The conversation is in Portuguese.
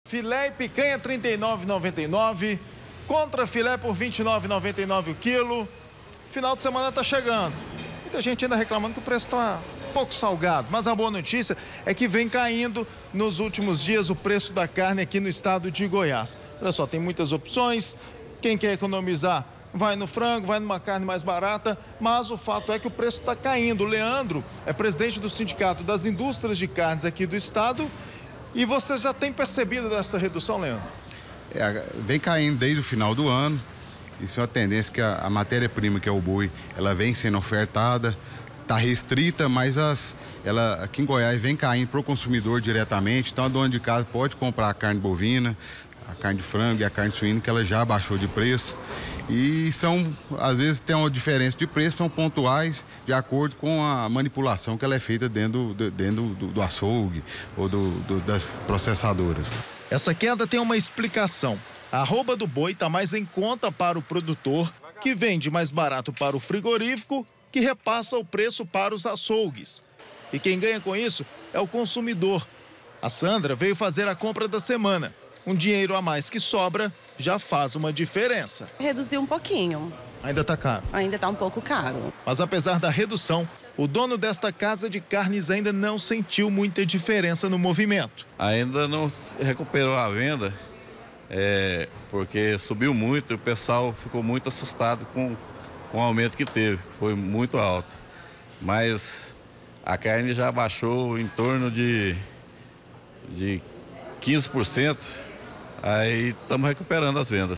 Filé e picanha R$ 39,99, contra filé por R$ 29,99 o quilo. Final de semana está chegando. Muita gente ainda reclamando que o preço está um pouco salgado, mas a boa notícia é que vem caindo nos últimos dias o preço da carne aqui no estado de Goiás. Olha só, tem muitas opções. Quem quer economizar vai no frango, vai numa carne mais barata, mas o fato é que o preço está caindo. O Leandro é presidente do Sindicato das Indústrias de Carnes aqui do estado. E você já tem percebido dessa redução, Leandro? Vem caindo desde o final do ano. Isso é uma tendência que a matéria-prima, que é o boi, ela vem sendo ofertada, está restrita, mas ela aqui em Goiás vem caindo para o consumidor diretamente. Então a dona de casa pode comprar a carne bovina, a carne de frango e a carne suína, que ela já baixou de preço. E às vezes tem uma diferença de preço, são pontuais de acordo com a manipulação que ela é feita dentro do açougue ou das processadoras. Essa queda tem uma explicação. A arroba do boi está mais em conta para o produtor, que vende mais barato para o frigorífico, que repassa o preço para os açougues. E quem ganha com isso é o consumidor. A Sandra veio fazer a compra da semana. Um dinheiro a mais que sobra já faz uma diferença. Reduziu um pouquinho. Ainda está caro? Ainda está um pouco caro. Mas apesar da redução, o dono desta casa de carnes ainda não sentiu muita diferença no movimento. Ainda não recuperou a venda, porque subiu muito e o pessoal ficou muito assustado com o aumento que teve, foi muito alto. Mas a carne já baixou em torno de 15%. Aí estamos recuperando as vendas.